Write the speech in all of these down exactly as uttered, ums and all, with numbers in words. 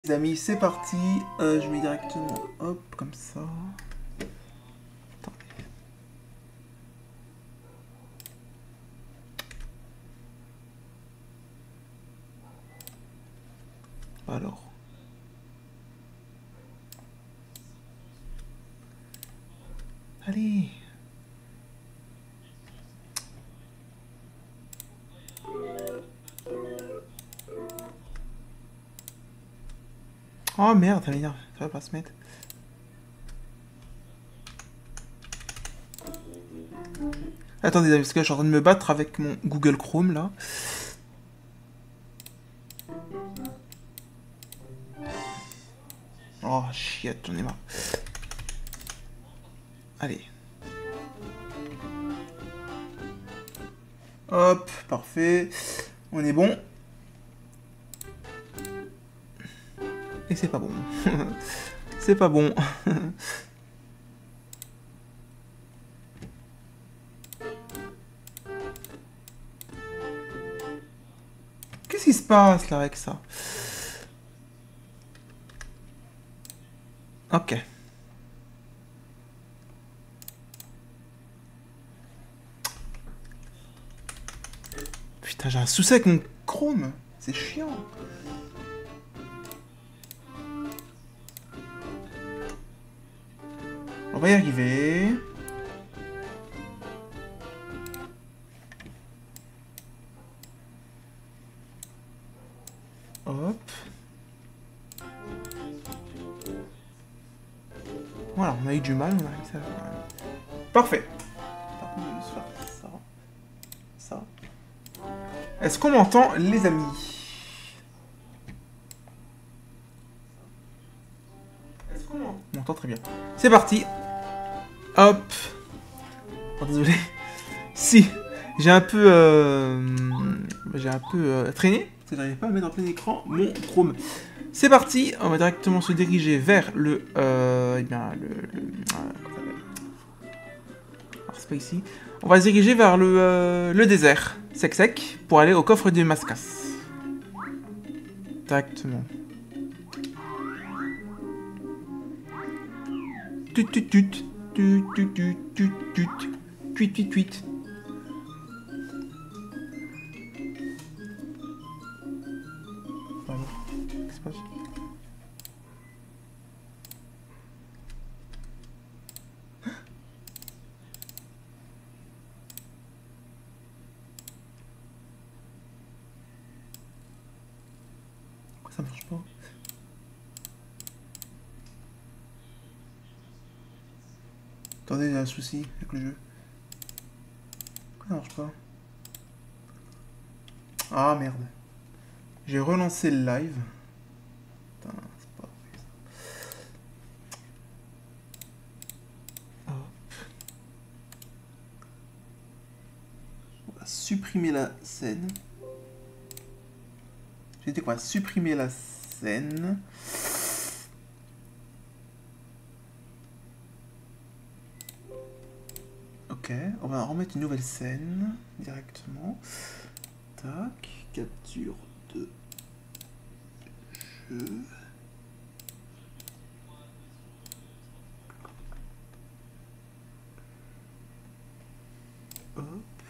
Les amis, c'est parti. Euh, je mets directement, hop, comme ça. Attendez. Alors. Allez. Oh merde, ça m'énerve. Ça va pas se mettre. Attendez, parce que là, je suis en train de me battre avec mon Google Chrome là. Oh chiette, j'en ai marre. Allez. Hop, parfait. On est bon. Et c'est pas bon. C'est pas bon. Qu'est-ce qui se passe là avec ça? Ok. Putain, j'ai un souci avec mon Chrome. C'est chiant. On va y arriver. Hop. Voilà, on a eu du mal, on a réussi à faire... Parfait. Par contre, je vais juste faire ça. Ça. Est-ce qu'on m'entend, les amis? Est-ce qu'on m'entend? Très bien. C'est parti. Hop. Oh, désolé. Si. J'ai un peu... Euh... J'ai un peu euh, traîné. Parce que j'arrive pas à mettre en plein écran mon Chrome. C'est parti. On va directement se diriger vers le... Euh... Eh bien, le... le euh... Alors, c'est pas ici. On va se diriger vers le, euh, le désert. Sec sec. Pour aller au coffre du Mascas. Directement. Tut tut tut. Tut tut tut tut tut. Tuit tuit tuit. Pardon. Qu'est-ce qui se passe? Pourquoi ça marche pas? Attendez, il y a un souci avec le jeu. Pourquoi ça marche pas? Ah merde. J'ai relancé le live. Putain, c'est pas vrai ça. Hop. On va supprimer la scène. J'ai dit qu'on va supprimer la scène. Ok, on va remettre une nouvelle scène directement. Tac, capture de jeu. Hop.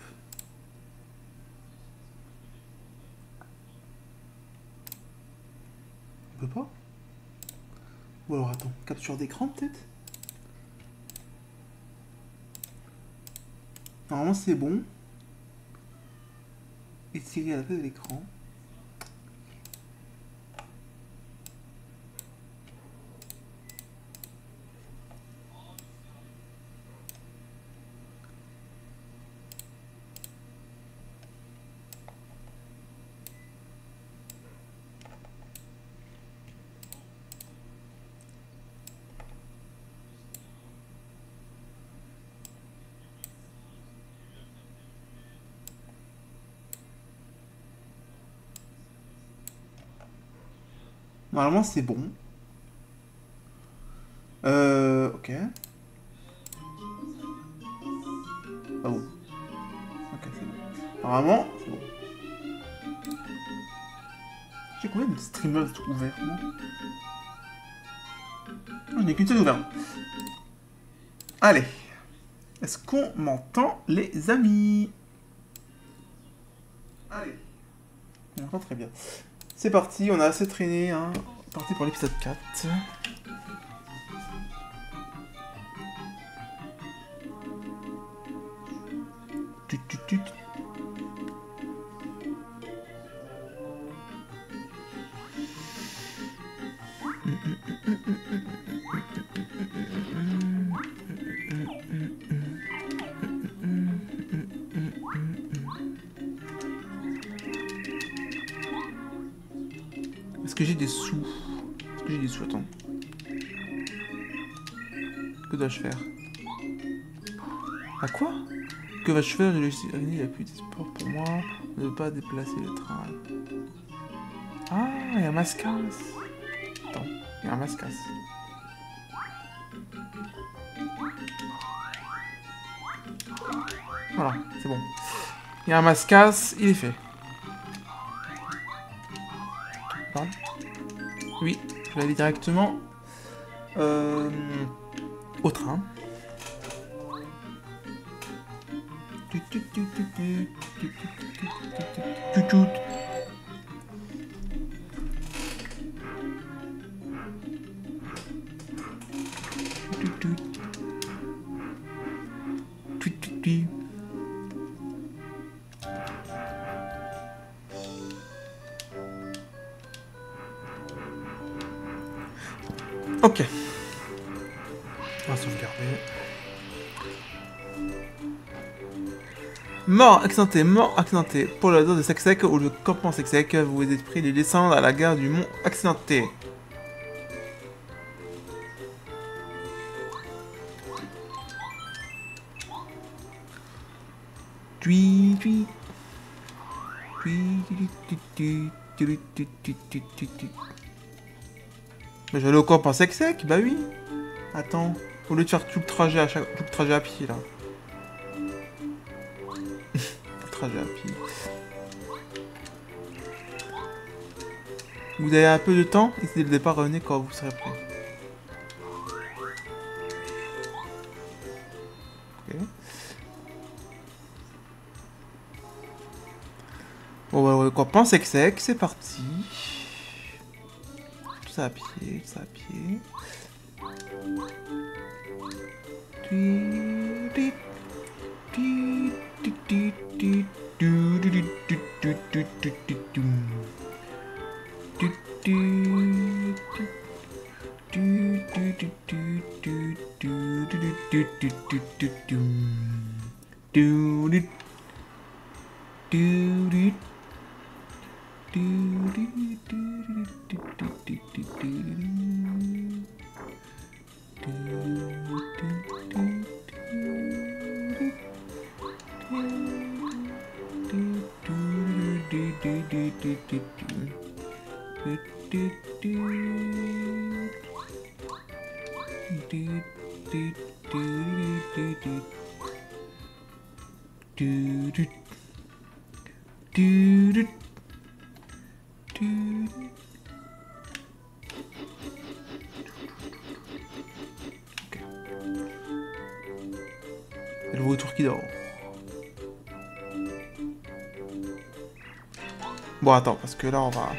On peut pas? Ou alors attends, capture d'écran peut-être? Normalement c'est bon. Étirer à la place de l'écran. Normalement c'est bon. Euh... Ok. Ah bon. Ok, c'est bon. Normalement, c'est bon. J'ai combien de streamers ouverts, moi? Je n'ai qu'une seule ouverte. Allez. Est-ce qu'on m'entend, les amis? Allez. On m'entend très bien. C'est parti, on a assez traîné, hein. Parti pour l'épisode quatre. Tut, tut, tut. Est-ce que j'ai des sous? Est-ce que j'ai des sous? Attends. Que dois-je faire? À quoi? Que vas-je faire? Il n'y a plus d'espoir pour moi de ne pas déplacer le train. Ah, il y a un mascasse. Attends, il y a un mascasse. Voilà, c'est bon. Il y a un mascasse, il est fait. Pardon. Oui, je vais aller directement euh, au train. Ok. On va sauvegarder. Mort accidenté, mort accidenté. Pour le hasard de Sec-Sec ou le campement Sec-Sec, vous êtes pris de descendre à la gare du mont accidenté. Tui, tui. Tui, tui, tui, tui, tui, tui, tui, tui, tui, tui. Mais je vais aller au campement Sec-Sec, bah oui. Attends, au lieu de faire tout le trajet à chaque tout le trajet à pied là. Tout le trajet à pied. Vous avez un peu de temps et c'est le départ, revenez quand vous serez prêt. Ok. Bon bah le campement Sec-Sec, c'est parti. Tout ça à pied, tout ça à pied. Le vautour qui dort. Bon, attends, parce que là, on va...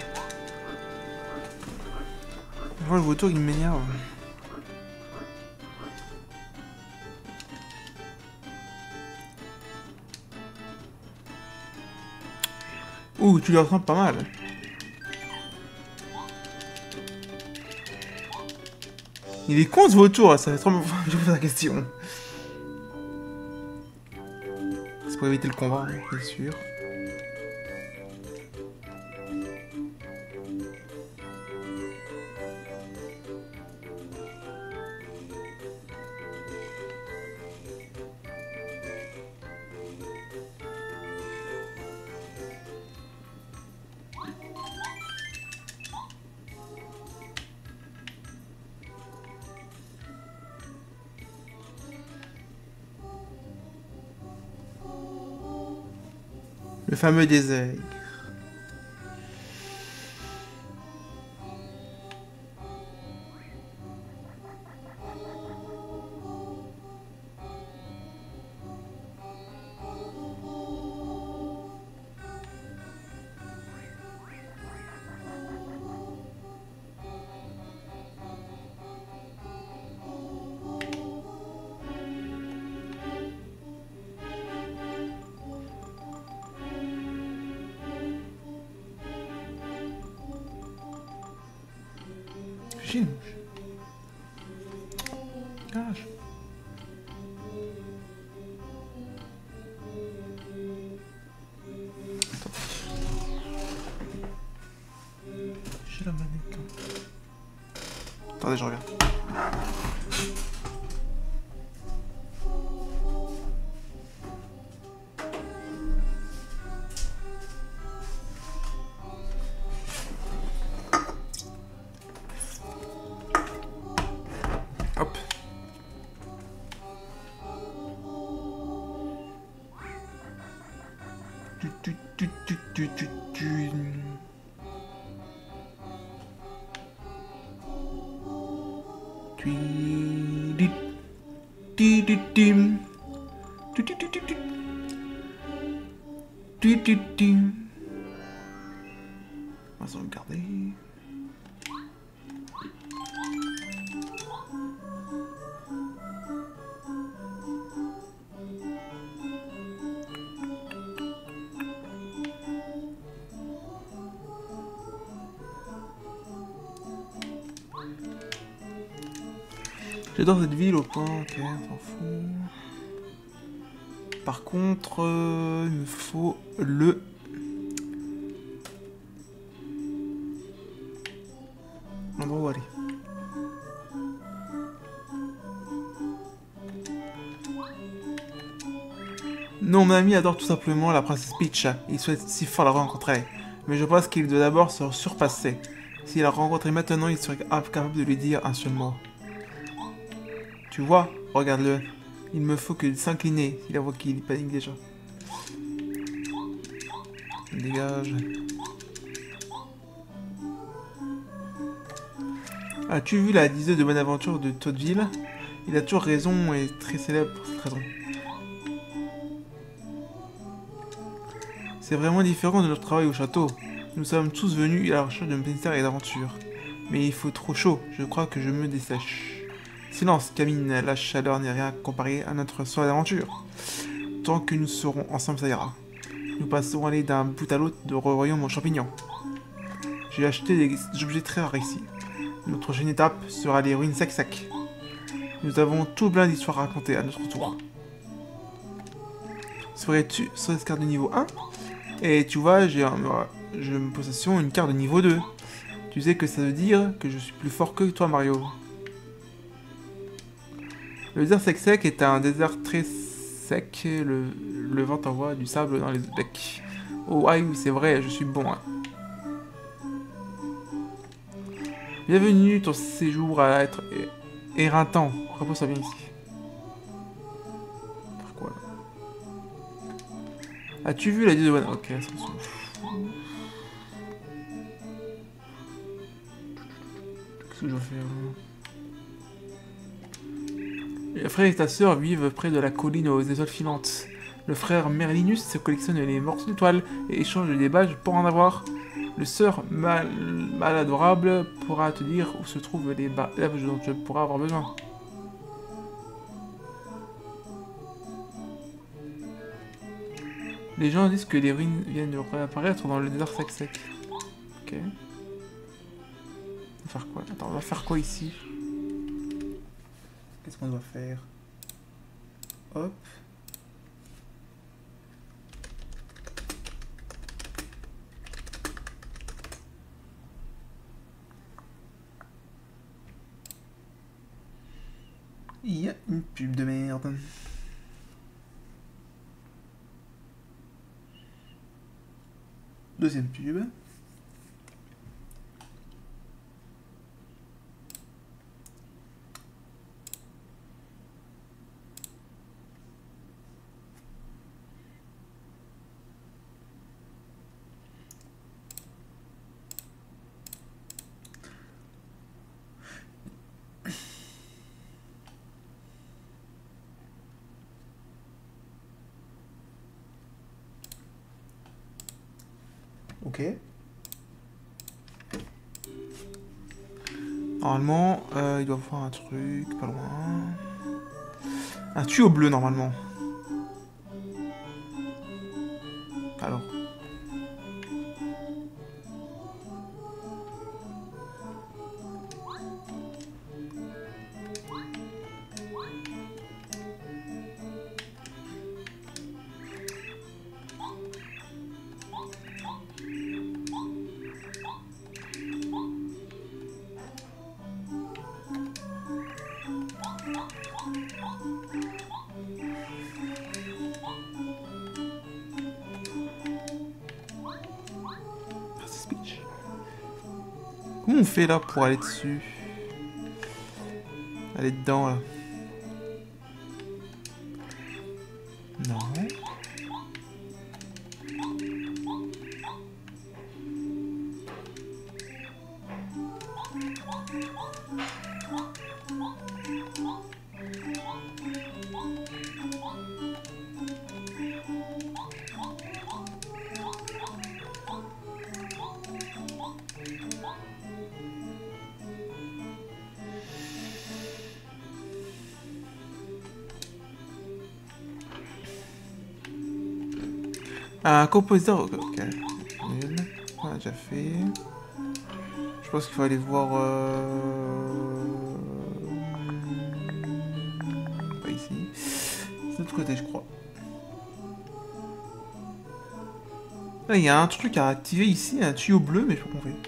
Je vois le vautour, il m'énerve. Ouh, tu le ressens pas mal. Il est con ce vautour, ça fait trop longtemps que je pose la question. C'est pour éviter le combat, bien sûr. Le fameux désert. Chine. Gage. Attends. J'ai la manette. Attendez, je reviens. Hop. Tu, tu, tu, tu, tu, tu, tu. Tu, di, di, di, dim. Tu, tu, tu, tu, tu. Tu, tu, tu. On va se regarder. J'adore cette ville au point, ok, on s'en fout. Par contre, euh, il me faut le... l'endroit où aller. Non, mon ami adore tout simplement la princesse Peach. Il souhaite si fort la rencontrer. Mais je pense qu'il doit d'abord se surpasser. S'il la rencontrait maintenant, il serait incapable de lui dire un seul mot. Tu vois, regarde-le. Il me faut que s'incliner. Il voit qu'il panique déjà. Dégage. As-tu vu la diseuse de Bonaventure de Toadville? Il a toujours raison et est très célèbre pour cette raison. C'est vraiment différent de notre travail au château. Nous sommes tous venus à la recherche de mystères et d'aventures. Mais il faut trop chaud. Je crois que je me dessèche. Silence, Camille, la chaleur n'est rien comparée à notre soir d'aventure. Tant que nous serons ensemble, ça ira. Nous passerons aller d'un bout à l'autre de royaume aux champignons. J'ai acheté des objets très rares ici. Notre prochaine étape sera les ruines Sac-Sac. Nous avons tout plein d'histoires à raconter à notre tour. Serais-tu sur cette carte de niveau un? Et tu vois, j'ai un, je me possession une carte de niveau deux. Tu sais que ça veut dire que je suis plus fort que toi, Mario. Le désert sec-sec est un désert très sec. Le, le vent envoie du sable dans les becs. Oh, aïe, c'est vrai, je suis bon. Hein. Bienvenue, ton séjour à être éreintant. Repose-toi bien ici. Par quoi, là? As-tu vu la diseuse de One? Ok, ça me fout. Qu'est-ce que je vais faire là? Le frère et ta sœur vivent près de la colline aux étoiles filantes. Le frère Merlinus collectionne les morceaux d'étoiles et échange des badges pour en avoir. Le sœur mal, mal adorable pourra te dire où se trouvent les badges dont tu pourras avoir besoin. Les gens disent que les ruines viennent de réapparaître dans le désert sec-sec. Ok. On va faire quoi? Attends, on va faire quoi ici? Qu'est-ce qu'on doit faire? Hop. Il y a une pub de merde. Deuxième pub. Ok. Normalement, euh, il doit voir un truc pas loin. Un tuyau bleu, normalement. Alors. on fait là pour aller dessus? Aller dedans là. Non. Un compositeur... Ok, nul. On a déjà fait. Je pense qu'il faut aller voir... Euh... Pas ici. C'est de l'autre côté, je crois. Là, il y a un truc à activer ici, un tuyau bleu, mais je sais pas comment on fait.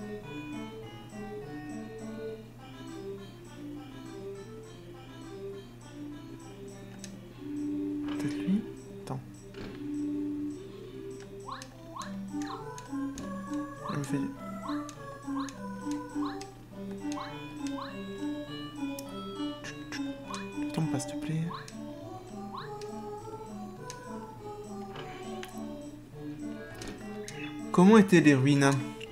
Tombe pas, s'il te plaît. Comment étaient les ruines?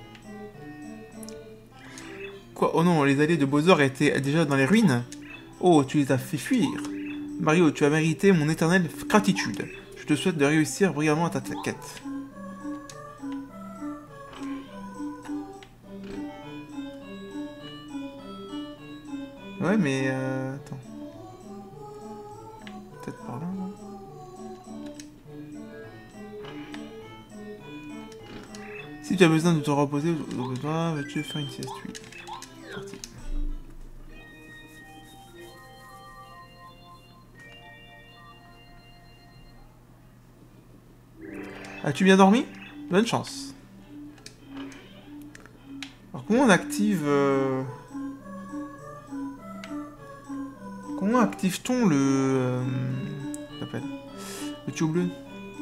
Quoi? Oh non, les alliés de Bowser étaient déjà dans les ruines? Oh, tu les as fait fuir. Mario, tu as mérité mon éternelle gratitude. Je te souhaite de réussir brillamment à ta quête. Ouais, mais... Euh... Attends. Peut-être par là, non? Si tu as besoin de te reposer, veux-tu faire une sieste? Oui. Parti. As-tu bien dormi? Bonne chance. Alors comment on active... Euh... Comment active-t-on le... Euh... s'appelle le tuyau bleu?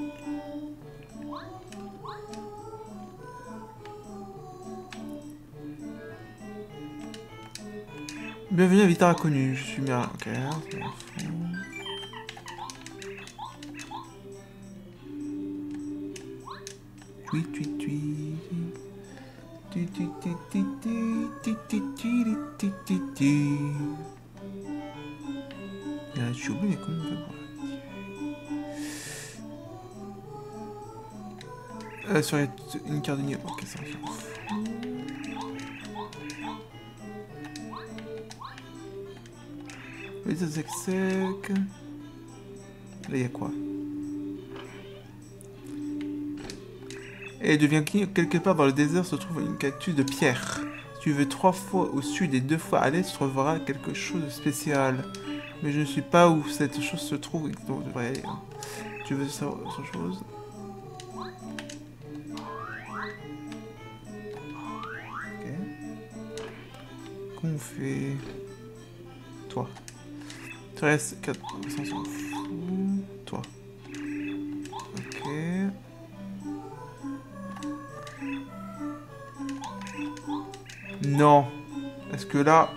Bienvenue à Vita Inconnue, je suis bien... Ok, c'est Tui tui tui. Tui tui tui tui tui tui tui tui tui tui. Il y a un tuyau bleu, mais comment on fait pour l'activer? Euh, sur une carte de niveau. Ok, ça s'en fout. Les sec sec. Là, il y a quoi? Et devient quelque part dans le désert se trouve une cactus de pierre. Si tu veux trois fois au sud et deux fois à l'est, tu trouveras quelque chose de spécial. Mais je ne sais pas où cette chose se trouve, donc je devrais aller. Hein. Tu veux savoir autre chose? Ok. Comment on fait? Toi. Tu restes quatre pour cent, s'en fout. Toi. Ok. Non. Est-ce que là...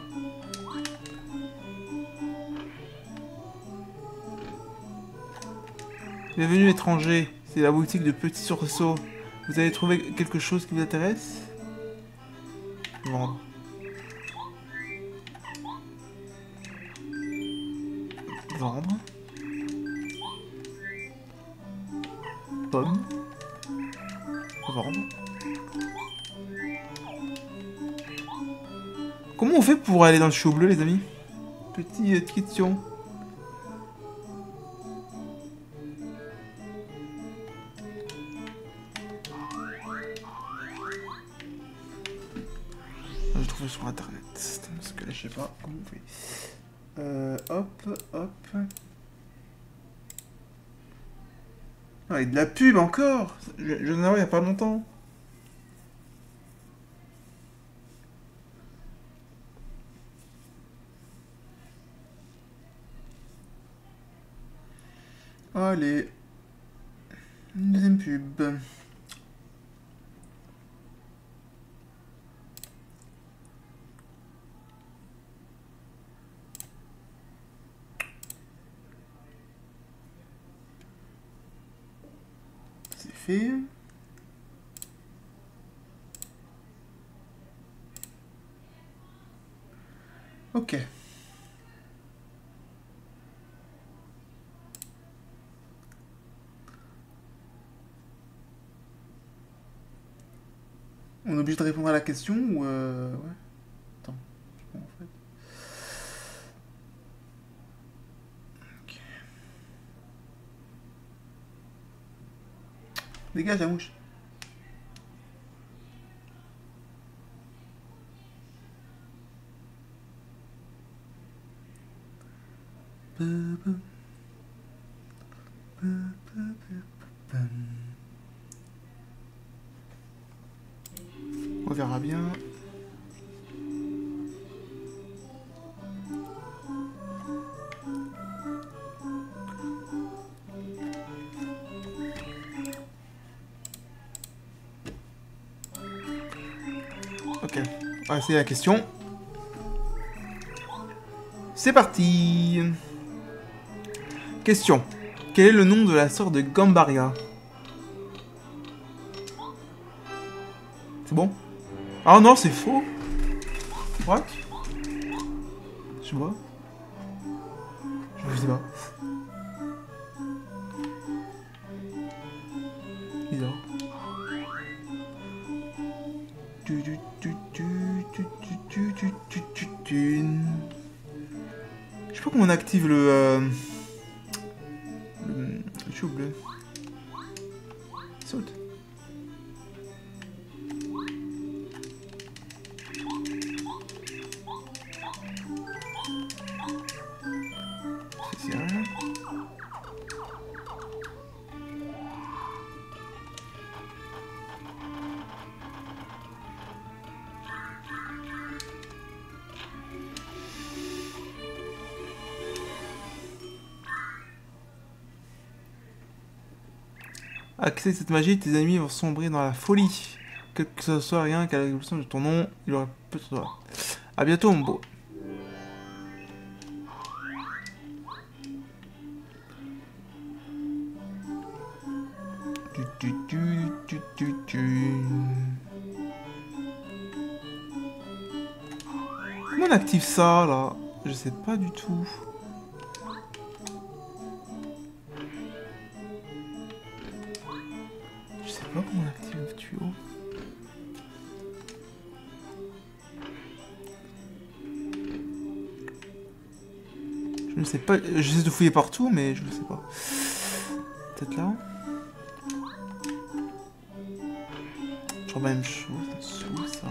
Bienvenue étranger. C'est la boutique de Petit Sursaut. Vous avez trouvé quelque chose qui vous intéresse? Vendre. Vendre. Pomme. Vendre. Comment on fait pour aller dans le tuyau bleu, les amis? Petite question. Je trouve sur internet. Parce que là, je sais pas comment on fait. Euh, hop, hop. Ah, et de la pub encore. Je, je n'en ai il y a pas longtemps. Allez. Une deuxième pub. fait. Ok. On est obligé de répondre à la question ou euh... ouais. Attends. Bon, en fait. Ok. Dégage la mouche. On verra bien. Ok, on va essayer la question. C'est parti. Question. Quel est le nom de la sœur de Gambaria? C'est bon? Ah non, c'est faux. What? Je vois. Je sais pas. Bizarre. Tu, tu, tu, tu, tu, tu, tu, tu, tu, tu, tu. Je sais pas comment on active le... Euh, le... le chou bleu. Saute. C'est rien. Accès cette magie, tes ennemis vont sombrer dans la folie. Quel que ce soit, rien qu'à l'évolution de ton nom, il aura peu de toi. A bientôt, mon beau. Tu, tu, tu, tu, tu, tu. Comment on active ça, là? Je sais pas du tout. Je sais pas comment on active le tuyau. Je ne sais pas. J'essaie de fouiller partout, mais je ne sais pas. Peut-être là. Toujours la même chose. Sous ça.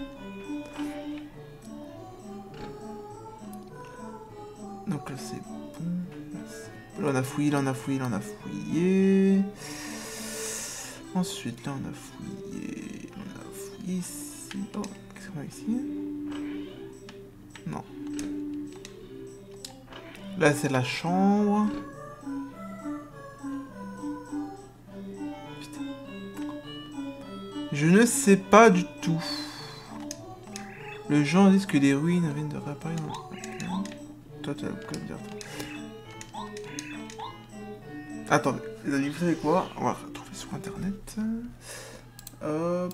Donc là c'est bon. Là on a fouillé, là on a fouillé, là on a fouillé. Ensuite là on a fouillé. On a fouillé ici. Oh, qu'est-ce qu'on a ici? Non. Là c'est la chambre. Putain. Je ne sais pas du tout. Le gens disent que les ruines viennent de réapparaître dans le... Toi, tu vas me dire. Attendez, les amis, vous savez quoi? On va retrouver sur internet. Hop.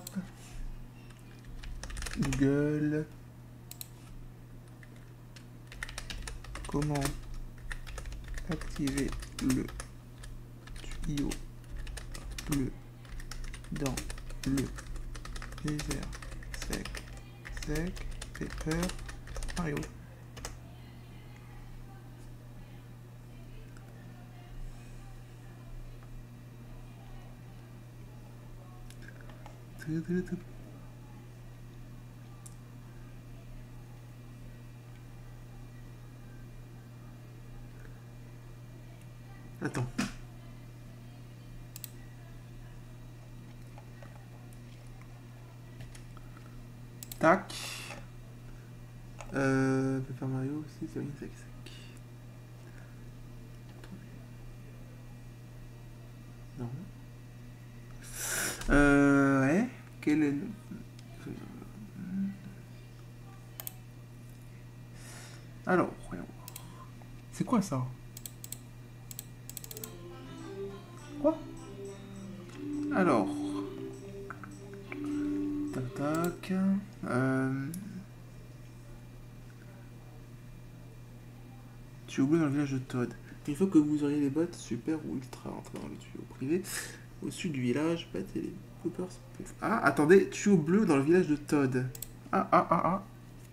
Google. Comment activer le tuyau bleu dans le désert sec, sec, Paper Mario. Attends. Tac. Euh, Paper Mario aussi, c'est une sec sec. Non. Euh, ouais. Quel est le... Alors, voyons voir. C'est quoi ça? Quoi? Alors. Tac tac. Euh... Tuyau bleu dans le village de Todd. Une fois que vous auriez les bottes super ou ultra entrées dans le tuyau privé, au sud du village, battez les bloopers. Ah, attendez, tuyau bleu dans le village de Todd. Ah, ah, ah, ah.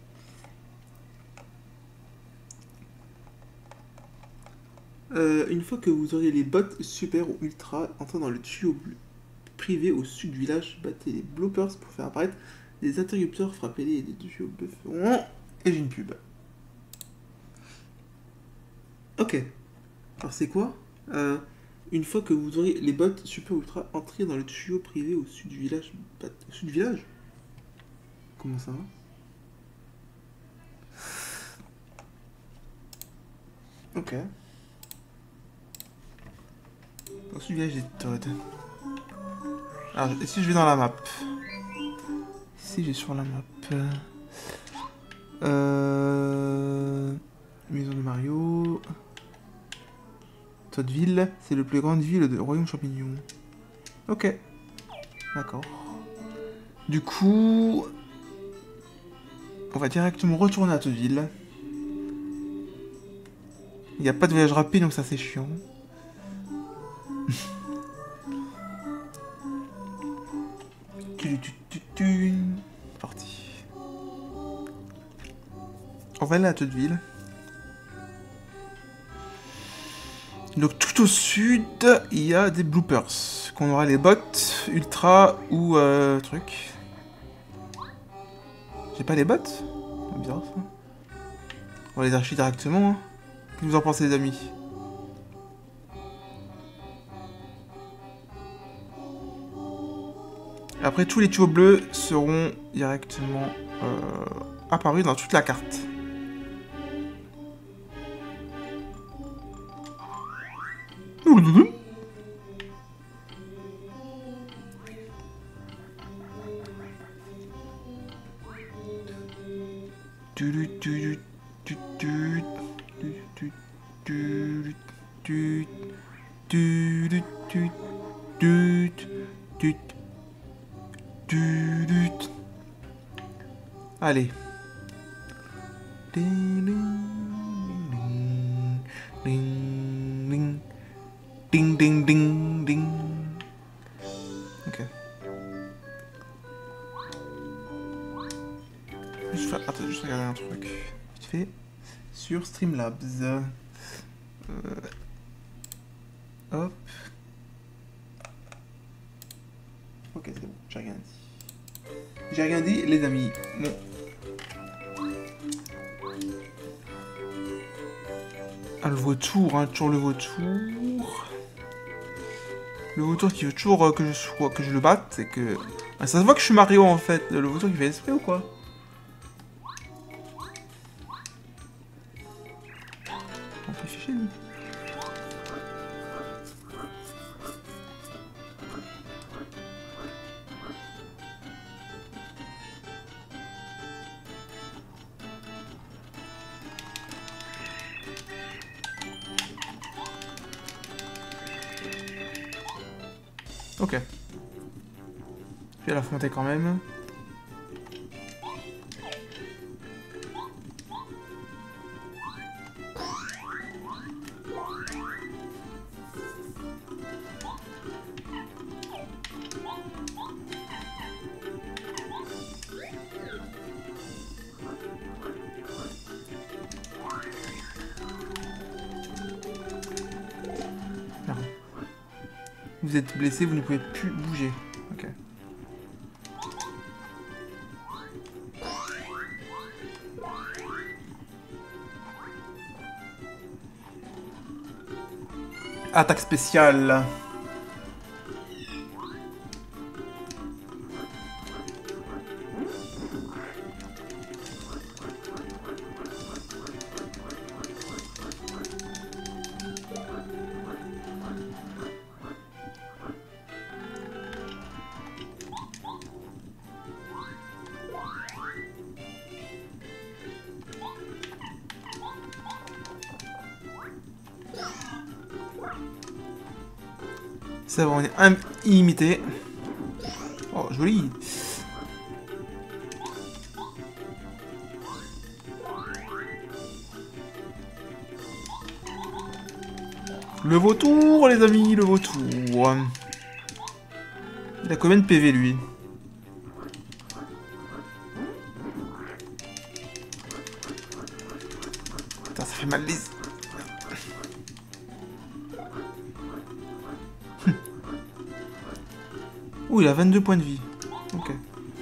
Euh, une fois que vous aurez les bottes super ou ultra entrées dans le tuyau bleu privé au sud du village, battez les bloopers pour faire apparaître des interrupteurs, frappez-les et des tuyaux bleus feront... Et j'ai une pub. Ok. Alors c'est quoi euh, Une fois que vous aurez les bottes super ou ultra entrées dans le tuyau privé au sud du village... Bat... Au sud du village Comment ça va? Ok. Au sud du village des Todd. Alors, si je vais dans la map. Si j'ai sur la map. Euh... Maison de Mario. Toddville, c'est la plus grande ville de Royaume Champignon. Ok. D'accord. Du coup... On va directement retourner à Toddville. Il n'y a pas de voyage rapide, donc ça c'est chiant. Parti. On va aller à Toddville. Donc tout au sud, il y a des bloopers. Qu'on aura les bottes, ultra ou euh, truc. J'ai pas les bottes? C'est bizarre ça. On va les archiver directement. Hein. Qu'est-ce que vous en pensez les amis? Après, tous les tuyaux bleus seront directement euh, apparus dans toute la carte. Allez. Ding ding ding ding ding. Ok. Juste, attends, juste regarder un truc. Vite fait. Sur Streamlabs. Euh... Hop. Ok, c'est bon, j'ai rien dit. J'ai rien dit, les amis. Non. Ah, le vautour, hein, toujours le vautour. Le vautour qui veut toujours euh, que je sois, que je le batte, c'est que... Ah, ça se voit que je suis Mario en fait. Le vautour qui fait esprit ou quoi? On fait ficher lui. Ok. Je vais l'affronter quand même. Vous êtes blessé, vous ne pouvez plus bouger. Ok. Attaque spéciale. Ça va, on est un... illimité. Oh, joli. Le vautour, les amis, le vautour. Il a combien de P V, lui? Putain, ça fait mal les... Ouh, il a vingt-deux points de vie. Ok.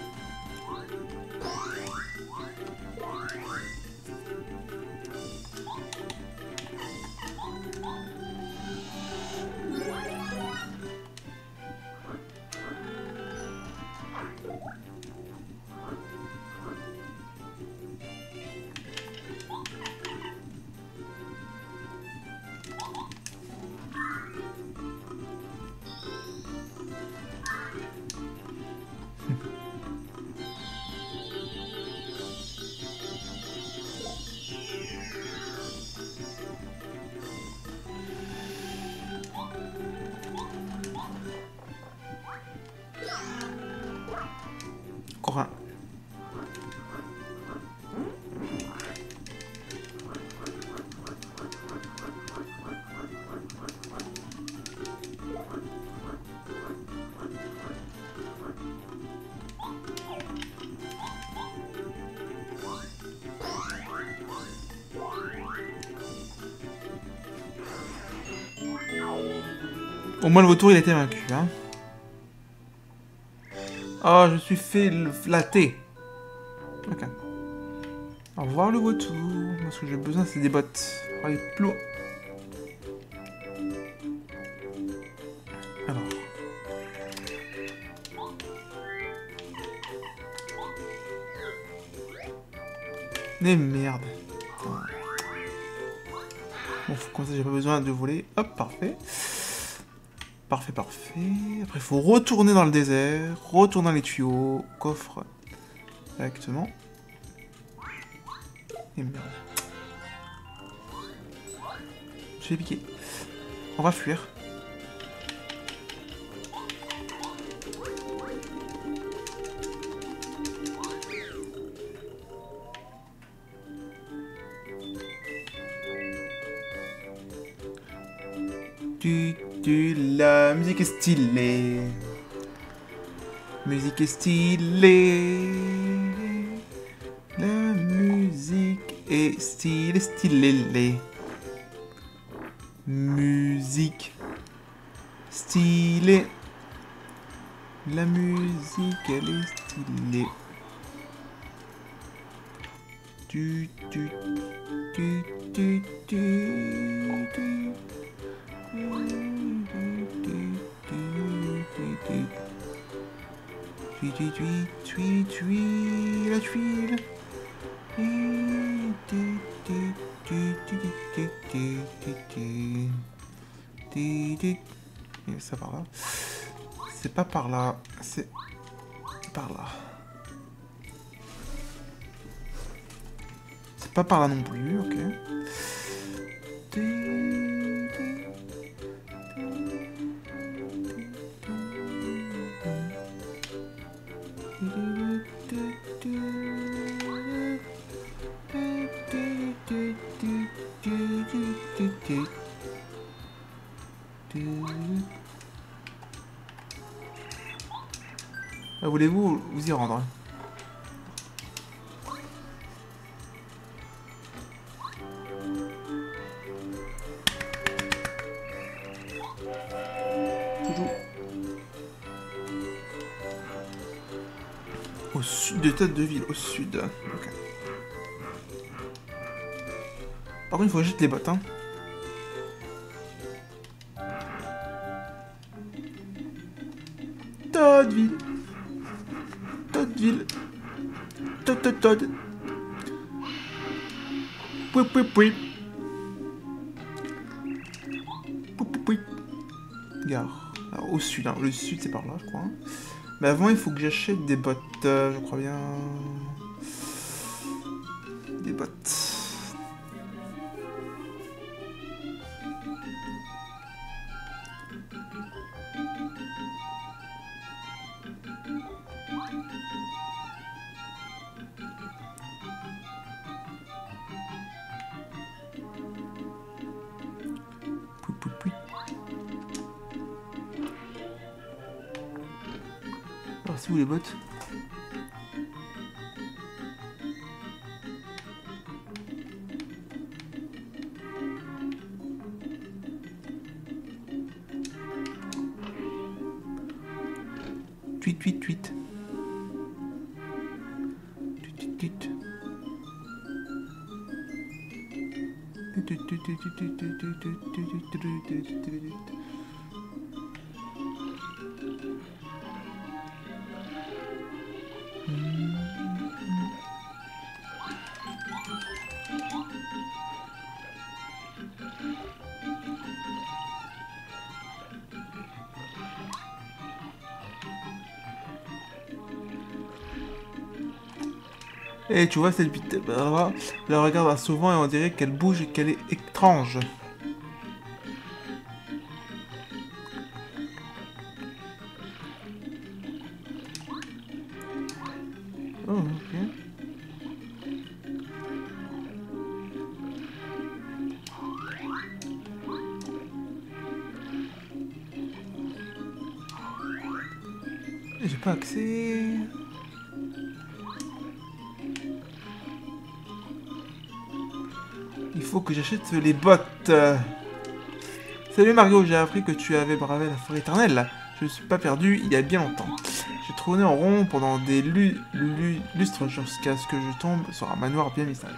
Encore un. Au moins le vautour il a été vaincu, hein. Oh, je suis fait le flatter. Ok. Au revoir le vautour. Moi, ce que j'ai besoin, c'est des bottes. Oh, les plots. Alors. Mais merde. Putain. Bon, comme ça, j'ai pas besoin de voler. Hop, parfait. Parfait, parfait. Après, il faut retourner dans le désert, retourner dans les tuyaux, coffre directement. Et merde. Je vais piquer. On va fuir. Tu, tu, la musique est stylée. Musique est stylée. La musique est stylée, stylée. Musique stylée. La musique, elle est stylée. Tu, tu, tu, tu, tu, tu. Tui, tui, tui, tui, tui, la tuile. Et ça par là. C'est pas par là, c'est par là. C'est pas par là non plus, ok. Ah, voulez-vous vous y rendre? Toujours au sud de tête de ville, au sud. Okay. Par contre, il faut que je jette les bottes, hein. Toadville. Toadville. Toad, Toad, Toad. Pouip, pouip, pouip. Pouip, pouip, pouip. Gare. Alors, au sud, hein. Le sud, c'est par là, je crois. Mais avant, il faut que j'achète des bottes, euh, je crois bien. Des bottes. c'est où les bottes? Tweet, tweet, tweet. Tweet, tweet, tweet. Et tu vois cette petite là, je la regarde souvent et on dirait qu'elle bouge et qu'elle est étrange. Oh, ok. J'ai pas accès. Il faut que j'achète les bottes. Salut Mario, j'ai appris que tu avais bravé la forêt éternelle. Je ne suis pas perdu il y a bien longtemps. J'ai tourné en rond pendant des lu lu lustres jusqu'à ce que je tombe sur un manoir bien mystérieux.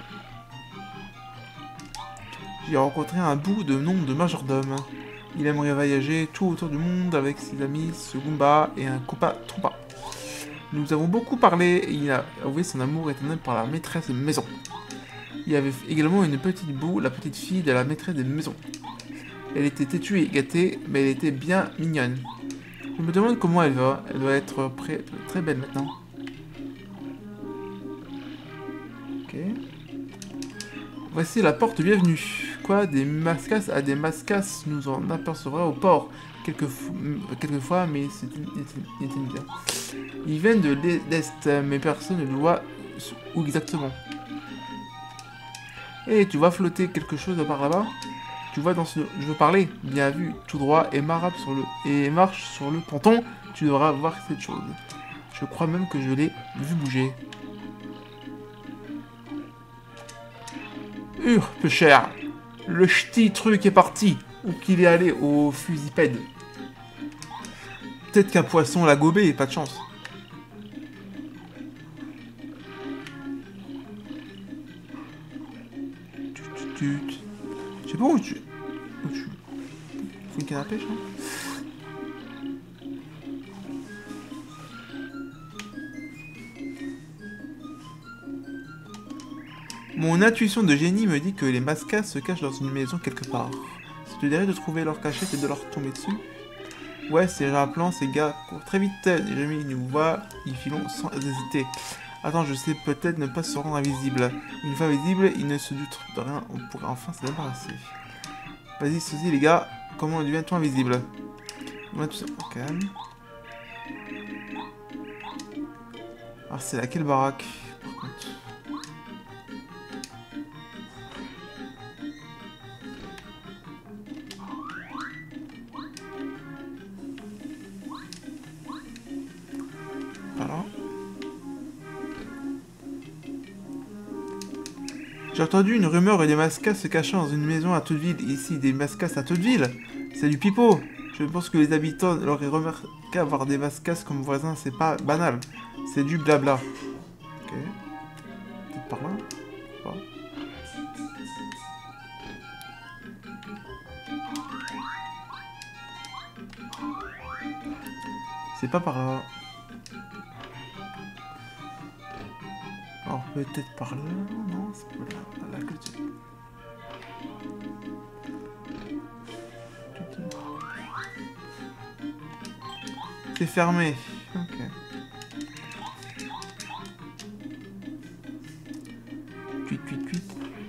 J'ai rencontré un bout de nom de majordome. Il aimerait voyager tout autour du monde avec ses amis Sugumba et un Koopa Troopa. Nous avons beaucoup parlé et il a avoué son amour éternel par la maîtresse de maison. Il y avait également une petite boue, la petite fille de la maîtresse des maisons. Elle était têtue et gâtée, mais elle était bien mignonne. Je me demande comment elle va. Elle doit être près, très belle maintenant. Ok. Voici la porte bienvenue. Quoi, des mascasses à des mascasses, nous en apercevra au port. Quelquefois, quelquefois mais c'était bien. Ils viennent de l'Est, mais personne ne voit où exactement. Et tu vois flotter quelque chose par là-bas? Tu vois dans ce... Je veux parler. Bien vu, tout droit et marche sur le... et marche sur le ponton. Tu devras voir cette chose. Je crois même que je l'ai vu bouger. Hur, peu cher. Le ch'ti truc est parti. Ou qu'il est allé au fusipède. Peut-être qu'un poisson l'a gobé, pas de chance. Tu... Je sais pas où tu... Où tu... Faut une canne à pêche, hein. Mon intuition de génie me dit que les mascas se cachent dans une maison quelque part. Ça te dirait de trouver leur cachette et de leur tomber dessus? Ouais, c'est un plan, ces gars courent très vite. Jamais ils nous voient, ils filons sans hésiter. Attends, je sais peut-être ne pas se rendre invisible. Une fois visible, ils ne se doutent de rien, on pourrait enfin se débarrasser. Vas-y, ceci les gars, comment devient-on invisible? Ouais, tout ça, ok. Alors c'est laquelle baraque, par contre? Voilà. J'ai entendu une rumeur et des mascas se cachant dans une maison à Toadville. Ici, des mascas à Toadville? C'est du pipeau. Je pense que les habitants l'auraient remarqué avoir des mascas comme voisins, c'est pas banal. C'est du blabla. Ok. Peut-être par là? Pas. C'est pas par là. Alors peut-être par là? Non, c'est pas là. Là que tu... C'est fermé. Ok. Cuit, cuit, cuit.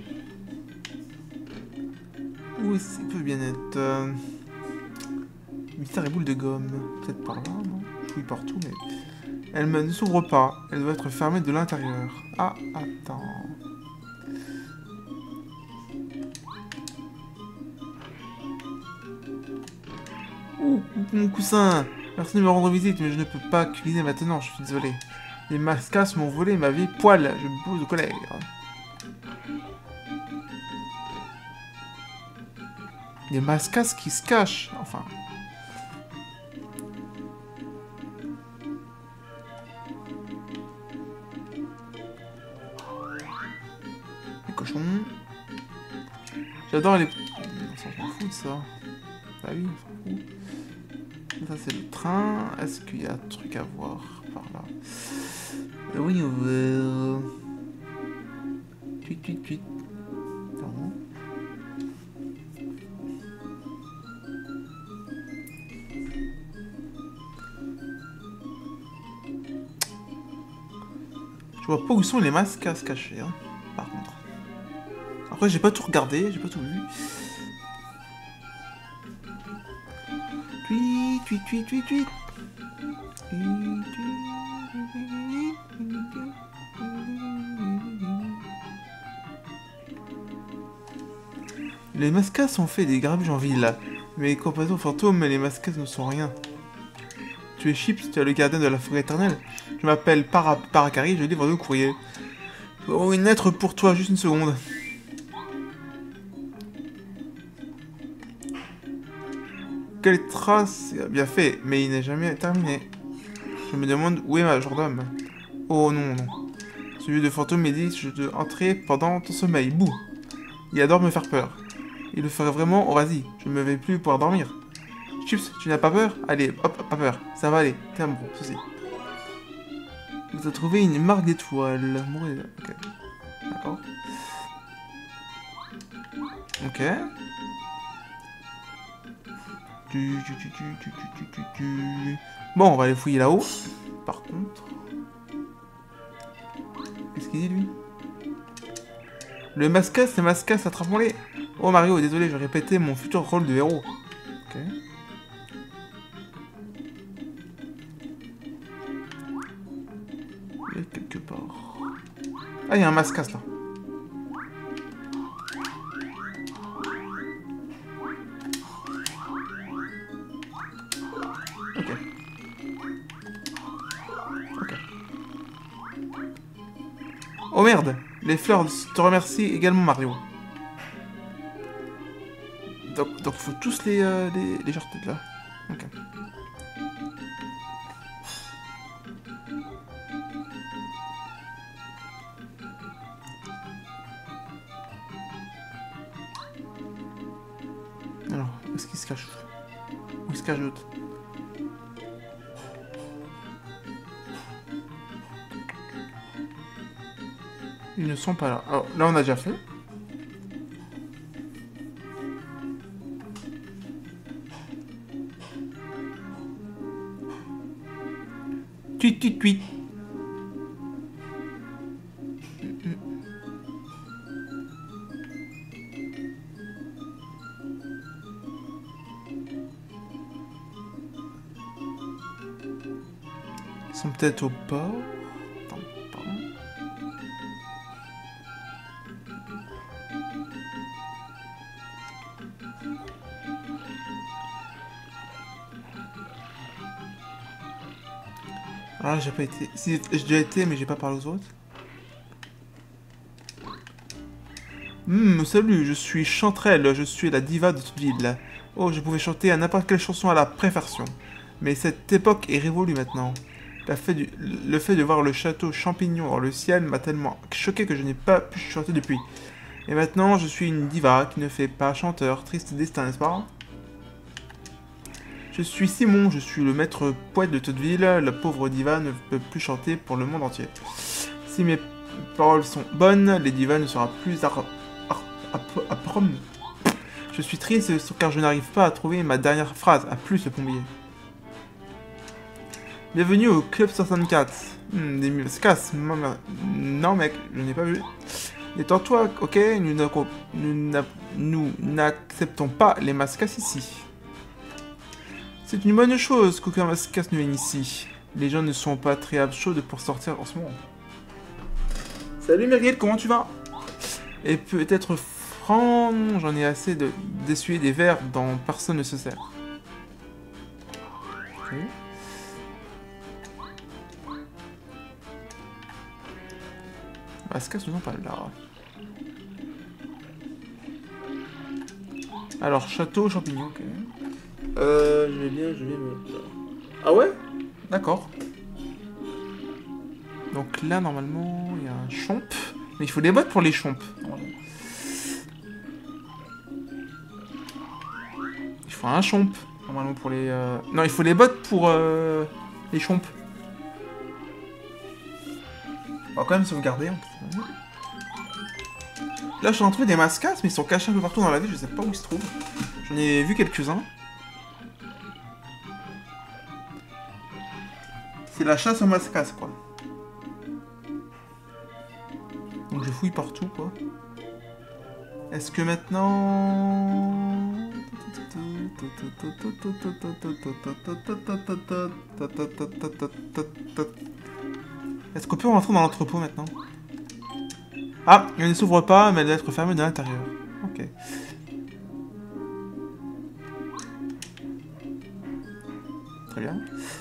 Oui, ça peut bien être... Euh... Mystère et boule de gomme. Peut-être par là, non? Je fouille partout, mais... Elle ne s'ouvre pas. Elle doit être fermée de l'intérieur. Ah, attends. Ouh, mon coussin. Merci de me rendre visite, mais je ne peux pas cuisiner maintenant, je suis désolé. Les mascasses m'ont volé ma vie poil, je me pose de colère. Les mascasses qui se cachent, enfin... Les cochons... J'adore les... On s'en fout de ça. Bah oui, on s'en fout. Ça c'est le train. Est-ce qu'il y a un truc à voir par là? Oui, on veut... Tuit, tuit, tuit. Non. Je vois pas où sont les masques à se cacher, hein, par contre. Après, j'ai pas tout regardé, j'ai pas tout vu. Tuit, tuit, tuit, tuit, tuit. Les mascasses ont fait des grabuges en ville, mais comparé aux fantômes, les mascasses ne sont rien. Tu es Chips, tu es le gardien de la forêt éternelle. Je m'appelle Para Paracari, je livre le courrier. Oh, une lettre pour toi, juste une seconde. Quelle trace, bien fait, mais il n'est jamais terminé. Je me demande où est ma majordome. Oh non, non. Celui de fantôme m'a dit je te entrer pendant ton sommeil. Bouh. Il adore me faire peur. Il le ferait vraiment, oh vas-y, je ne vais plus pouvoir dormir. Chips, tu n'as pas peur? Allez, hop, pas peur. Ça va aller, t'es un bon, ceci. Vous avez trouvé une marque d'étoile. Ok. D'accord. Ok. Tu, tu, tu, tu, tu, tu, tu, tu. Bon, on va aller fouiller là-haut. Par contre... Qu'est-ce qu'il dit, lui? Le mascasse, c'est mascasse, attrapons-les. Oh, Mario, désolé, je répétais mon futur rôle de héros. Ok. Il est quelque part... Ah, il y a un mascasse, là. Ok. Ok. Oh merde! Les fleurs te remercient également, Mario. Donc, donc faut tous les, euh, les, les jeter là. Ok. Alors, où est-ce qu'il se cache? Où se cache l'autre? Ils ne sont pas là. Alors, là, on a déjà fait. Tuit, tuit, tuit. Ils sont peut-être au port. Attends, pardon. Alors là, j'ai pas été... Si, j'ai déjà été, mais j'ai pas parlé aux autres. Hum, salut, je suis Chanterelle, je suis la diva de toute ville. Oh, je pouvais chanter à n'importe quelle chanson à la préfection. Mais cette époque est révolue maintenant. Le fait, du, le fait de voir le château champignon dans le ciel m'a tellement choqué que je n'ai pas pu chanter depuis. Et maintenant, je suis une diva qui ne fait pas chanteur. Triste destin, n'est-ce pas? Je suis Simon, je suis le maître poète de toute ville. La pauvre diva ne peut plus chanter pour le monde entier. Si mes paroles sont bonnes, les divas ne sera plus à, à, à, à prom. Je suis triste car je n'arrive pas à trouver ma dernière phrase. À plus, le plombier. Bienvenue au Club soixante-quatre. Hmm, des mascasses. Non, mec, je n'ai pas vu. Détends-toi, ok? Nous n'acceptons pas les mascasses ici. C'est une bonne chose qu'aucun mascasse ne vienne ici. Les gens ne sont pas très chauds pour sortir en ce moment. Salut Muriel, comment tu vas? Et peut-être franc, j'en ai assez de d'essuyer des verres dont personne ne se sert. Okay. Ah, se casse, non, pas là. Alors, château, champignon, ok. Euh, je vais bien, je vais me... Ah ouais? D'accord. Donc là, normalement, il y a un chomp. Mais il faut des bottes pour les chomps. Il faut un chomp, normalement, pour les... Euh... Non, il faut les bottes pour euh... les chomps. On va quand même sauvegarder. Hein. Là, je suis en train de trouver des mascasses, mais ils sont cachés un peu partout dans la ville. Je sais pas où ils se trouvent. J'en ai vu quelques-uns. C'est la chasse aux mascasses, quoi. Donc je fouille partout, quoi. Est-ce que maintenant... Est-ce qu'on peut rentrer dans l'entrepôt maintenant? Ah, elle ne s'ouvre pas, mais elle doit être fermée de l'intérieur. Ok. Très bien.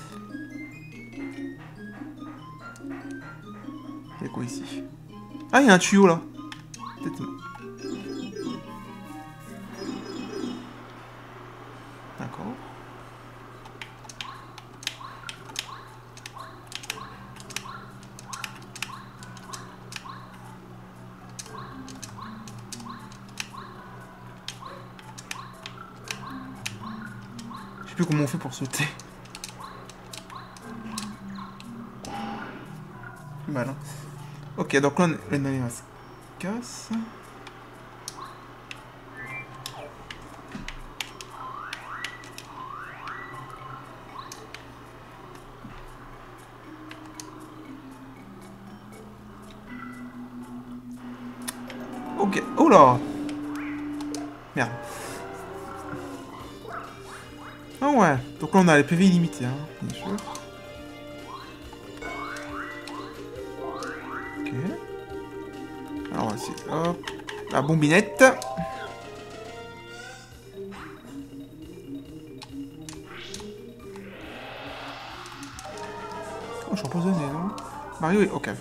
Il y a quoi ici? Ah, il y a un tuyau là. Peut-être... D'accord. Je sais plus comment on fait pour sauter. Mal, hein. Ok, donc là, on a les mascasses. Ok, oh là! Merde. Ah ouais, donc là on a les P V illimités, hein, bien sûr. Ok. Alors voici, hop, la bombinette. Oh, je suis empoisonné, non? Mario, oui, ok.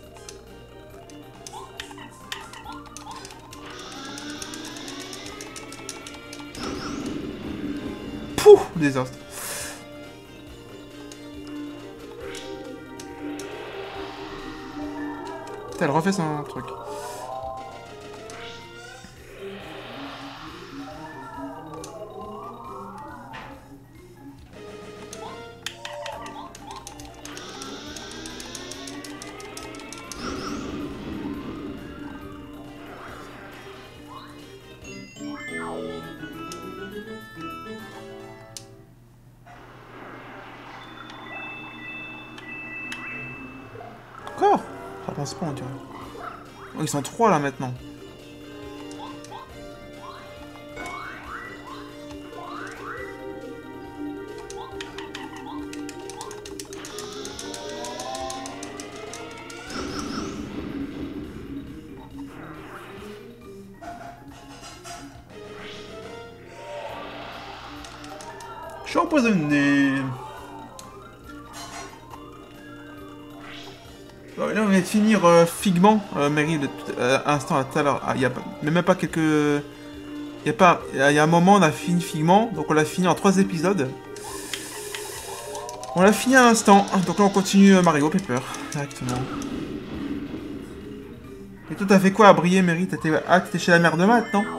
Pouh, désastre. Putain, elle refait son truc. Encore? Ça pense pas, on dirait. Oh, ils sont trois là maintenant. Je suis empoisonné. Là, on vient de finir euh, Figment, euh, Mary, de tout euh, instant à tout à l'heure. Ah, il y a même pas quelques... Il y a pas... Il y a un moment, on a fini Figment, donc on l'a fini en trois épisodes. On l'a fini à l'instant, donc là on continue Mario Paper, directement. Et toi, t'as fait quoi à briller, Mary? T'étais ah, t'étais chez la mère de Matt, non?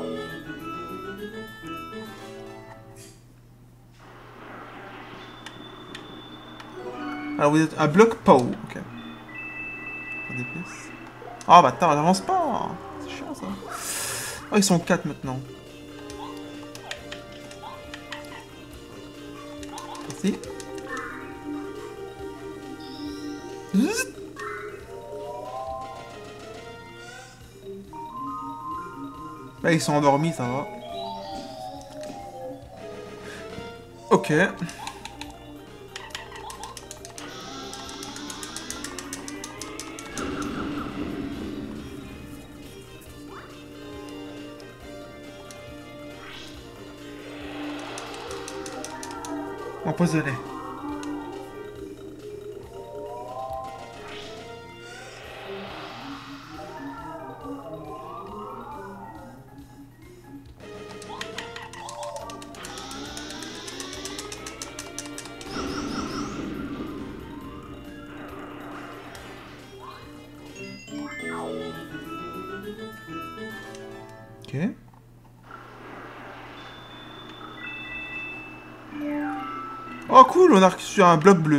Alors vous êtes un bloc P O W, ok. Des pièces. Ah bah attends, n'avance pas. C'est chiant ça. Oh, ils sont quatre maintenant. Merci. Zzzz. Là ils sont endormis, ça va. Ok. Empoisonné. Ok. Oh cool, on a reçu un bloc bleu.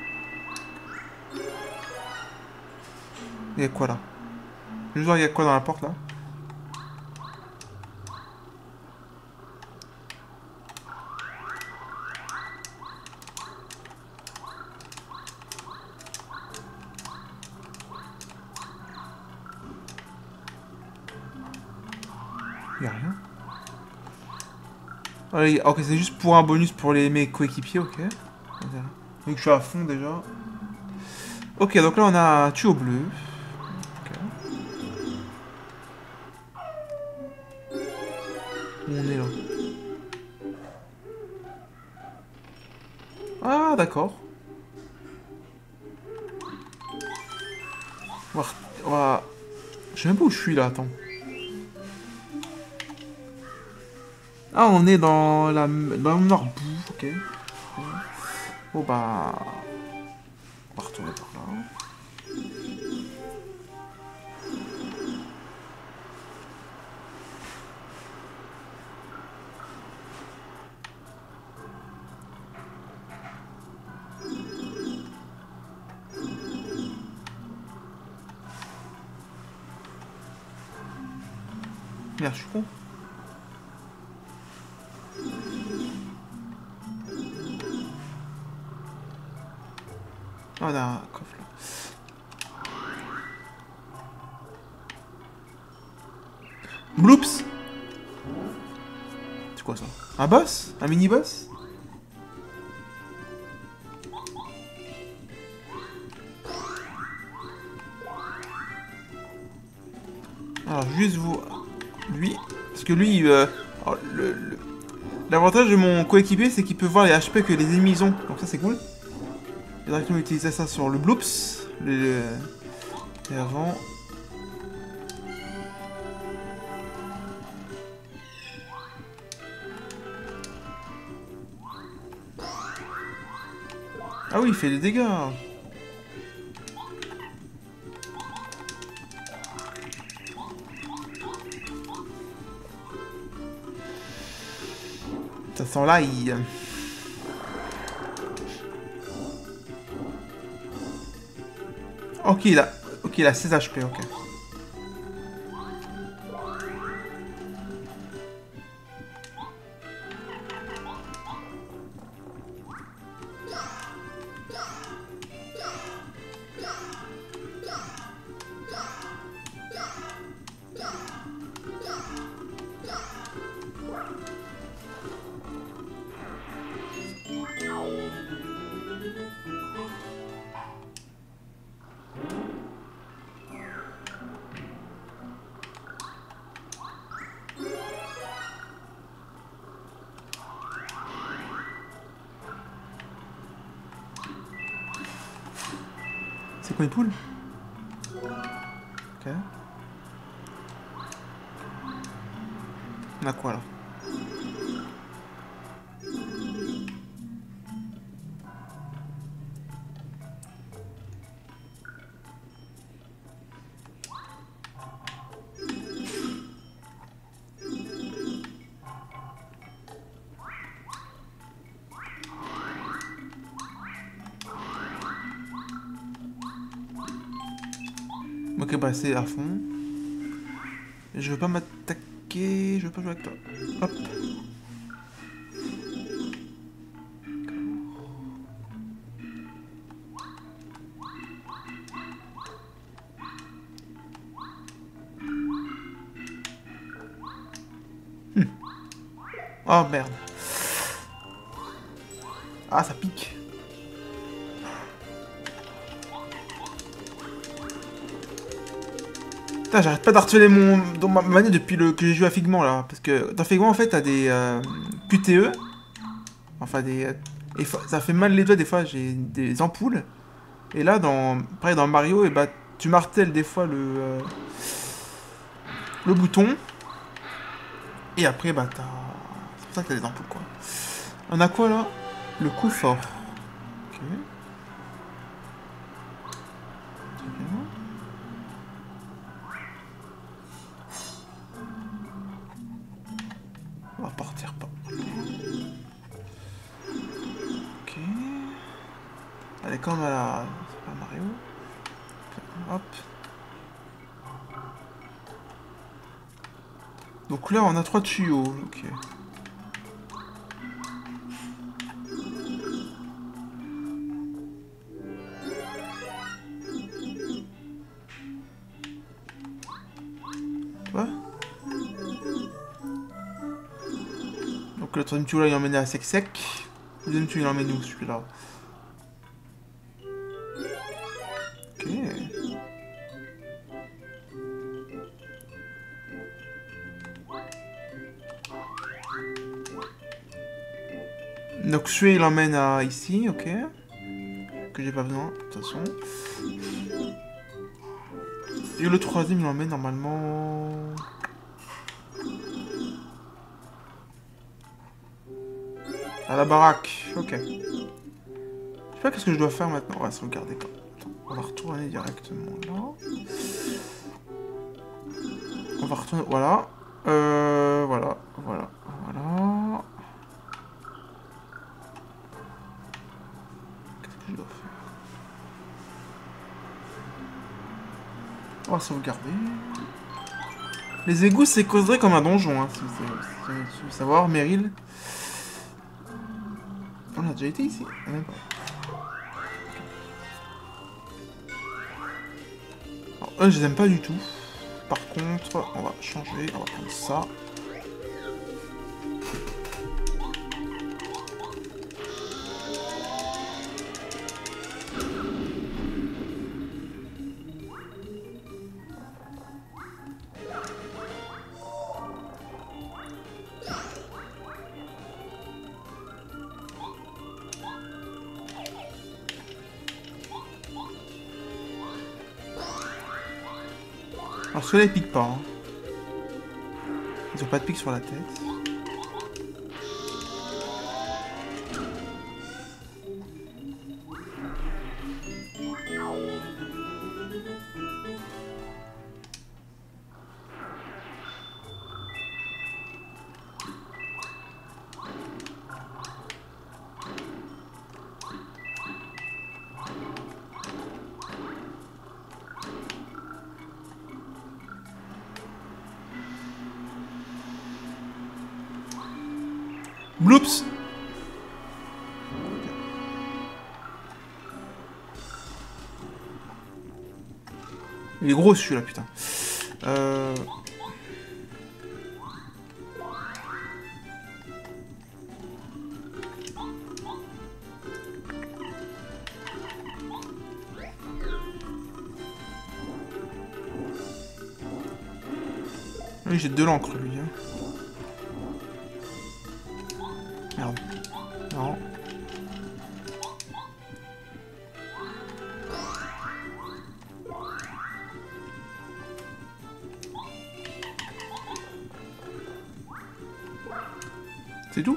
Il y a quoi là? Je veux voir il y a quoi dans la porte là. Il y a rien. Allez, ok, c'est juste pour un bonus pour les mes coéquipiers, ok. Vu que je suis à fond déjà. Ok, donc là on a un tuyau bleu. Ok. Où on est là? Ah, d'accord. On va... on va... Je sais même pas où je suis là, attends. Ah, on est dans la... dans le nord bout, ok. Bon bah... On va retourner par là. Merde, je suis con. Ah, on a un coffre là. Bloops! C'est quoi ça? Un boss? Un mini-boss? Alors, juste vous... Lui... Parce que lui, euh... alors, le... le... L'avantage de mon coéquipier, c'est qu'il peut voir les H P que les ennemis ont. Donc ça, c'est cool. J'ai directement utilisé ça sur le Bloops. Le... Et avant... Ah oui, il fait des dégâts. Ça sent l'ail. Ok, il a... Ok, il a seize H P, ok. C'est quoi une poule? Ok. On a quoi là? Ok, bah c'est à fond. Je veux pas m'attaquer, je veux pas jouer avec toi. Hop. Hum. Oh merde. Ah, ça pique. Putain, j'arrête pas d'harceler mon dans ma manette depuis le que j'ai joué à Figment là, parce que dans Figment en fait t'as des euh, Q T E, enfin des, et ça fait mal les doigts des fois, j'ai des ampoules. Et là dans, pareil dans Mario, et bah tu martèles des fois le euh, le bouton, et après bah t'as, c'est pour ça que t'as des ampoules quoi. On a quoi là? Le coup fort. Ok. Très bien. On va partir pas. Ok. Allez, comme à la... C'est pas Mario. Hop. Donc là, on a trois tuyaux. Ok. Ouais. Donc le troisième tuyau là, il emmène à sec sec. Le deuxième tuyau, il emmène où celui-là? Ok. Donc celui-là, il emmène à ici, ok. Que j'ai pas besoin, de toute façon. Et le troisième, il emmène normalement... à la baraque, ok. Je sais pas qu'est-ce que je dois faire maintenant. On va sauvegarder pas. Attends, on va retourner directement là. On va retourner... Voilà. Euh... Voilà. Voilà. Voilà. Qu'est-ce que je dois faire? On va sauvegarder. Les égouts, c'est causé comme un donjon, hein, si vous voulez savoir, Meryl. On a déjà été ici? Même pas. Alors, eux, je les aime pas du tout. Par contre, on va changer, on va prendre ça. Alors ceux-là, ils piquent pas. Hein. Ils ont pas de pique sur la tête. Bloops! Il est gros celui-là, putain. Euh... Oui, j'ai de l'encre, lui. Hein. Merde. Non. C'est tout?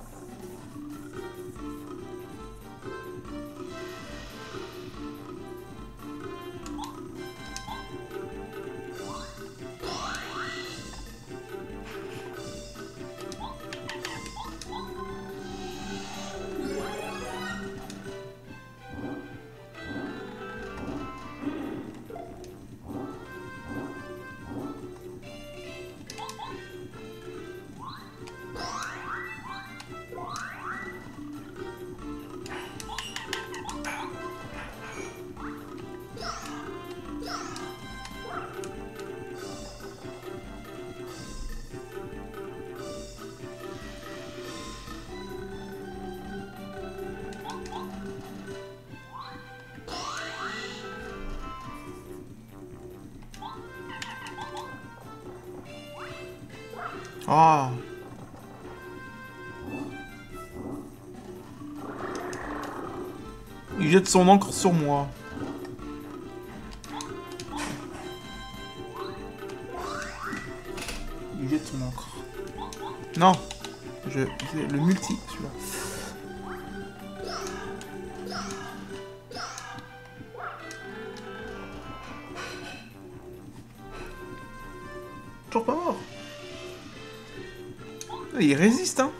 Ah. Il jette son encre sur moi. Il jette son encre. Non. Je... C'est le multi, celui-là. Toujours pas mort. Il résiste, hein.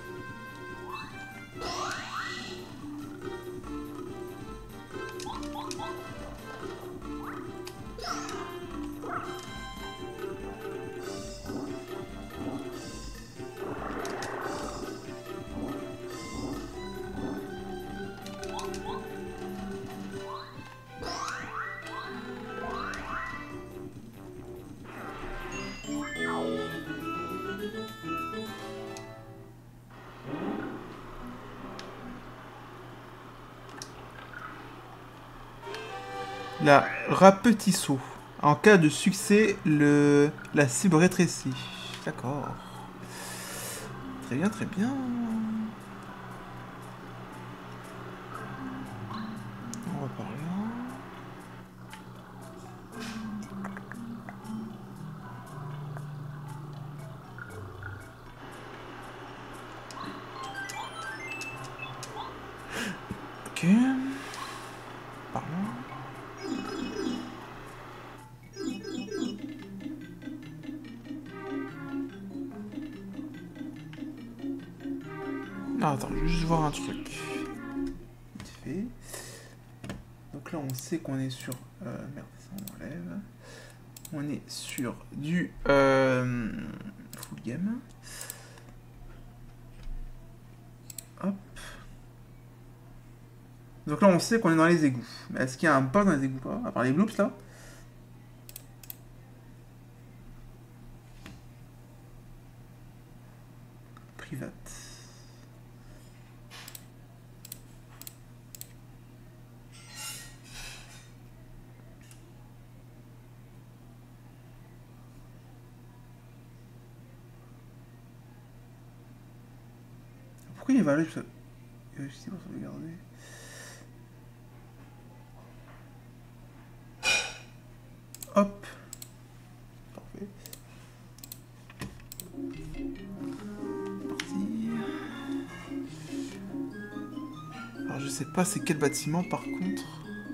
La rapetisseau. En cas de succès, le la cible rétrécit. D'accord. Très bien, très bien. On va par là. Ok. Par là. Ah, attends, je vais juste voir un truc. Vite fait. Donc là, on sait qu'on est sur... Euh, merde, ça on enlève. On est sur du... Euh, full game. Hop. Donc là, on sait qu'on est dans les égouts. Mais est-ce qu'il y a un bug dans les égouts pas? À part les bloops, là? Private. Pourquoi il va là? Je sais pas pour sauvegarder. Hop. Parfait. Parti. Alors je sais pas c'est quel bâtiment par contre.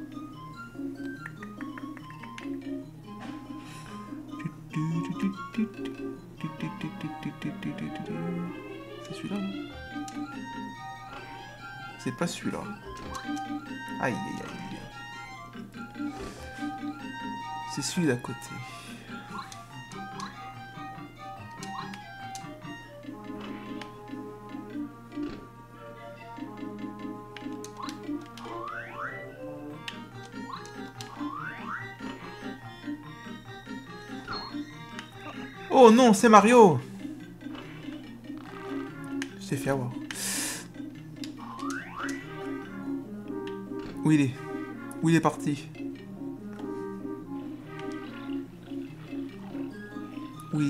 C'est celui-là, non? C'est pas celui-là. Aïe aïe aïe. C'est celui d'à côté. Oh non, c'est Mario! Je t'ai fait avoir. Où il est? Où il est parti? Oui.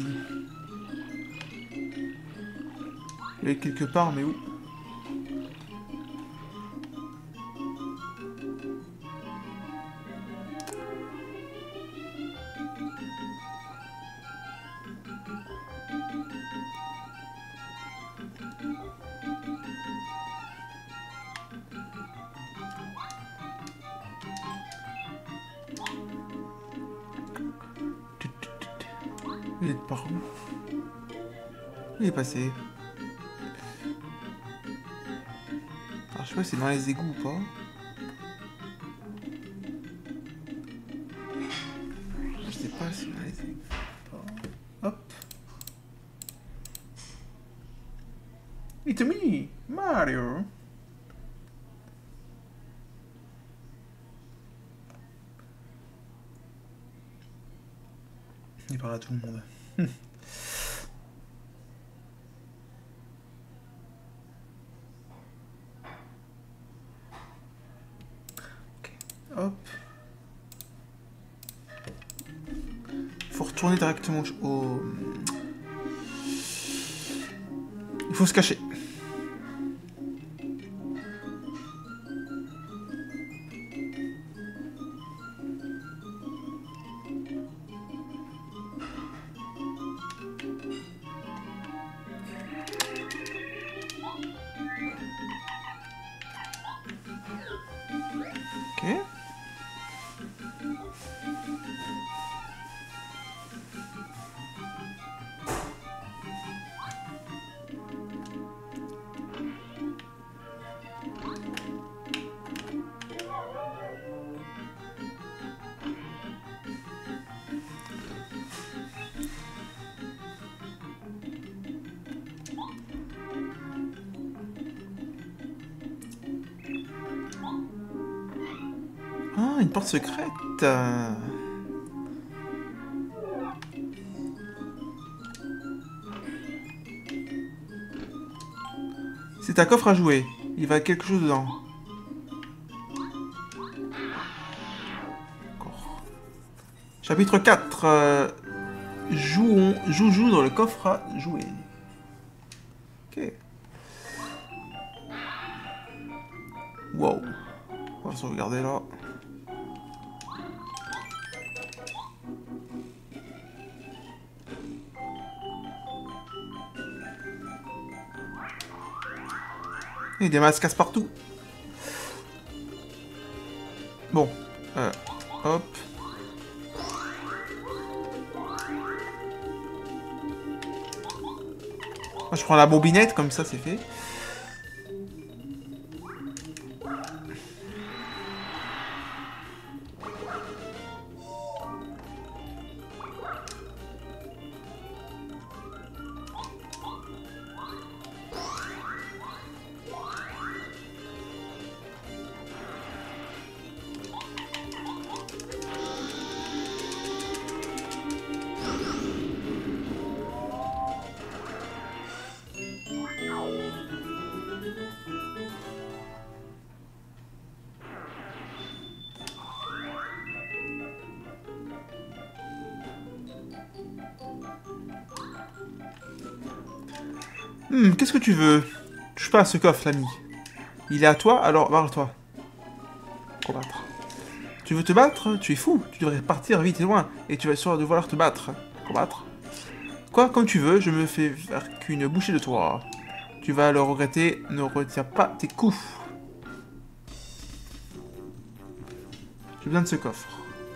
Il est quelque part, mais où? Il est par où? Il est passé. Alors, je sais pas si c'est dans les égouts ou pas. Je sais pas si c'est dans les égouts ou pas. Hop. It's me, Mario. Il parle à tout le monde. Ok. Hop. Faut retourner directement au... Il faut se cacher. Ok. une porte secrète. Euh... C'est un coffre à jouer. Il va quelque chose dedans. Chapitre quatre. Euh, jouons, joujou dans le coffre à jouer. Ok. Wow. On va sauvegarder là. Il y a des masques partout. Bon. Euh, hop. Moi, je prends la bobinette, comme ça, c'est fait. Hmm, qu'est-ce que tu veux? Touche pas à ce coffre, l'ami. Il est à toi, alors barre-toi. Combattre. Tu veux te battre? Tu es fou. Tu devrais partir vite et loin. Et tu vas sûr devoir te battre. Combattre. Quoi, comme tu veux, je me fais faire qu'une bouchée de toi. Tu vas le regretter. Ne retiens pas tes coups. J'ai besoin de ce coffre.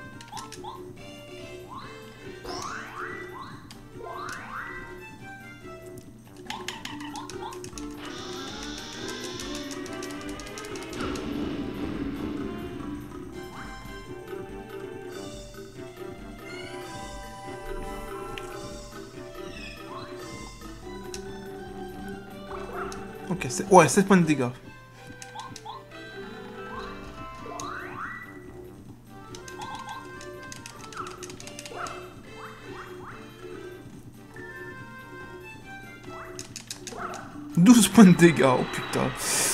Ok, ouais, sept points de dégâts. douze points de dégâts, oh putain.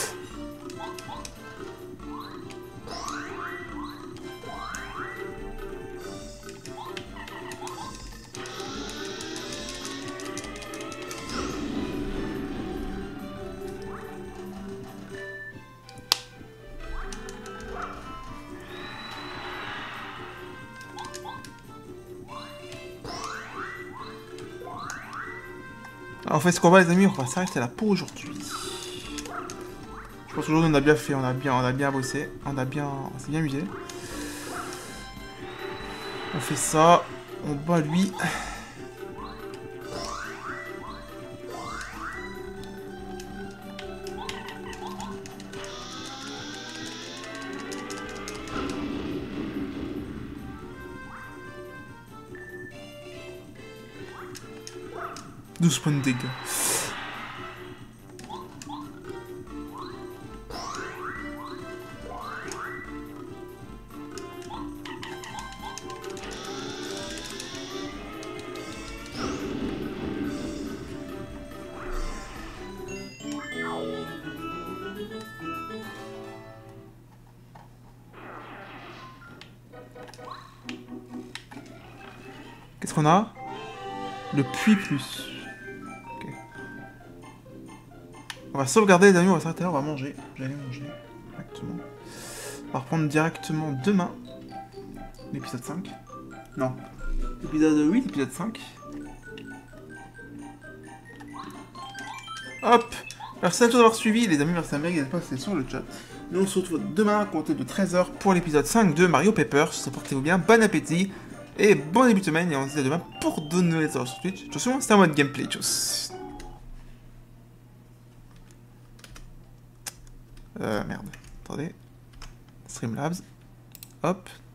En fait, ce combat, les amis, on va s'arrêter là pour aujourd'hui. Je pense qu'aujourd'hui, on a bien fait, on a bien, on a bien bossé, on a bien, on s'est bien amusé. On fait ça, on bat lui. douze points de dégâts. Qu'est-ce qu'on a? Le puits plus. Ok. On va sauvegarder les amis, on va s'arrêter là, on va manger. J'allais manger directement. On va reprendre directement demain l'épisode cinq. Non. L'épisode huit, l'épisode cinq. Hop. Merci à tous d'avoir suivi les amis, merci à Meg, n'hésitez pas à rester sur le chat. Nous on se retrouve demain à compter de treize heures pour l'épisode cinq de Mario Papers. Portez-vous bien, bon appétit. Et bon début de semaine, et on se dit à demain pour de nouvelles heures sur Twitch. Attention, c'est un mode gameplay, tchuss. Euh, merde. Attendez. Streamlabs. Hop.